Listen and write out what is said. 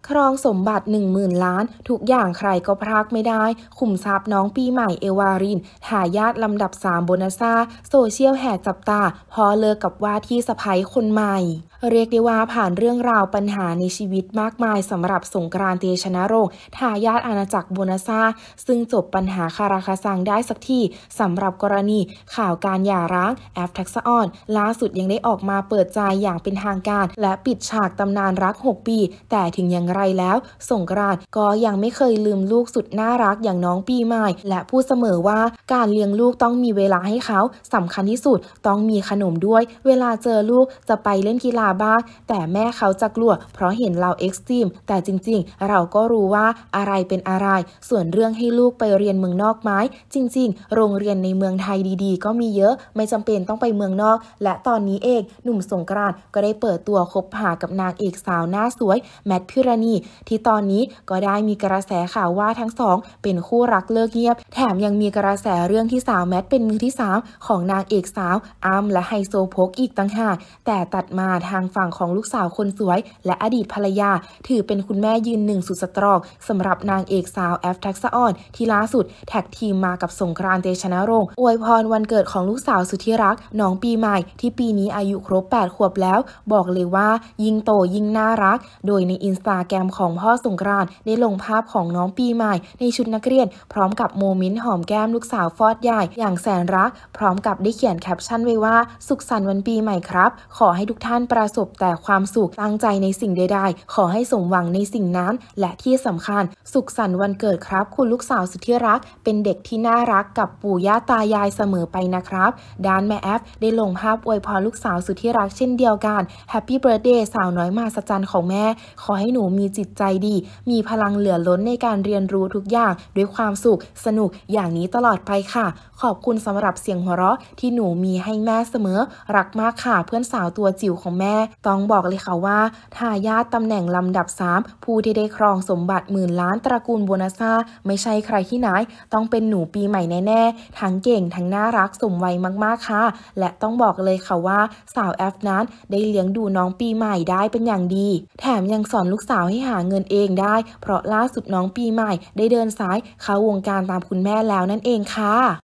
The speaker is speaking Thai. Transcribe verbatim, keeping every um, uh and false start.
ครองสมบัติหนึ่งหมื่นล้านทุกอย่างใครก็พรากไม่ได้ขุมทรัพย์น้องปีใหม่เอวารินทายาทลำดับสามโบนัสซ่าโซเชียลแห่จับตาพอเลิกกับว่าที่สะใภ้คนใหม่เรียกได้ว่าผ่านเรื่องราวปัญหาในชีวิตมากมายสำหรับสงกรานต์ เตชะนรงค์ทายาทอาณาจักรโบนัสซ่าซึ่งจบปัญหาคาราคาซังได้สักทีสำหรับกรณีข่าวการหย่าร้างแอฟทักษะอ่อนล่าสุดยังได้ออกมาเปิดใจอย่างเป็นทางการและปิดฉากตำนานรักหกปีแต่ถึงอย่างไรแล้วสงกรานต์ก็ยังไม่เคยลืมลูกสุดน่ารักอย่างน้องปีใหม่และพูดเสมอว่าการเลี้ยงลูกต้องมีเวลาให้เขาสำคัญที่สุดต้องมีขนมด้วยเวลาเจอลูกจะไปเล่นกีฬาบ้างแต่แม่เขาจะกลัวเพราะเห็นเราเอ็กซ์ตรีมแต่จริงๆเราก็รู้ว่าอะไรเป็นอะไรส่วนเรื่องให้ลูกไปเรียนเมืองนอกไหมจริงๆโรงเรียนในเมืองไทยดีๆก็มีเยอะไม่จำเป็นต้องไปเมืองนอกและตอนนี้เองหนุ่มสงกรานต์ก็ได้เปิดตัวคบหากับนางเอกสาวหน้าสวยแมทพิรณีที่ตอนนี้ก็ได้มีกระแสข่าวว่าทั้งสองเป็นคู่รักเลิกเงียบแถมยังมีกระแสเรื่องที่สาวแมทเป็นมือที่สามของนางเอกสาวอ้ำและไฮโซโพกอีกต่างหากแต่ตัดมาทางฝั่งของลูกสาวคนสวยและอดีตภรรยาถือเป็นคุณแม่ยืนหนึ่งสุดสตรองสำหรับนางเอกสาวแอฟทักษะอ่อนที่ล่าสุดแท็กทีมมากับสงกรานต์ เตชะนรงค์อวยพรวันเกิดของลูกสาวสุดที่รักน้องปีใหม่ที่ปีนี้อายุครบแปดขวบแล้วบอกเลยว่ายิ่งโตยิ่งน่ารักโดยในอินสตาแกรมของพ่อสงกรานต์ได้ลงภาพของน้องปีใหม่ในชุดนักเรียนพร้อมกับโมเมนต์หอมแก้มลูกสาวฟอดใหญ่อย่างแสนรักพร้อมกับได้เขียนแคปชั่นไว้ว่าสุขสันต์วันปีใหม่ครับขอให้ทุกท่านประสบแต่ความสุขตั้งใจในสิ่งใดๆขอให้สมหวังในสิ่งนั้นและที่สำคัญสุขสันต์วันเกิดครับคุณลูกสาวสุดที่รักเป็นเด็กที่น่ารักกับปู่ย่าตายายเสมอไปนะครับด้านแม่แอฟได้ลงภาพอวยพรลูกสาวสุดที่รักเช่นเดียวกันแฮปปี้เบิร์ธเดย์สาวน้อยมหัศจรรย์ของแม่ขอให้หนูมีจิตใจดีมีพลังเหลือล้นในการเรียนรู้ทุกอย่างด้วยความสุขสนุกอย่างนี้ตลอดไปค่ะขอบคุณสำหรับเสียงหัวเราะที่หนูมีให้แม่เสมอรักมากค่ะเพื่อนสาวตัวจิ๋วของแม่ต้องบอกเลยค่ะว่าทายาทตำแหน่งลำดับสามผู้ที่ได้ครองสมบัติหมื่นล้านตระกูลโบนัสซ่าไม่ใช่ใครที่ไหนต้องเป็นหนูปีใหม่แน่ๆทั้งเก่งทั้งน่ารักสมวัยมากๆค่ะและต้องบอกเลยค่ะว่าสาวแอฟนั้นได้เลี้ยงดูน้องปีใหม่ได้เป็นอย่างดีแถมยังสอนลูกสาวให้หาเงินเองได้เพราะล่าสุดน้องปีใหม่ได้เดินสายเข้าวงการตามคุณแม่แล้วนั่นเองค่ะ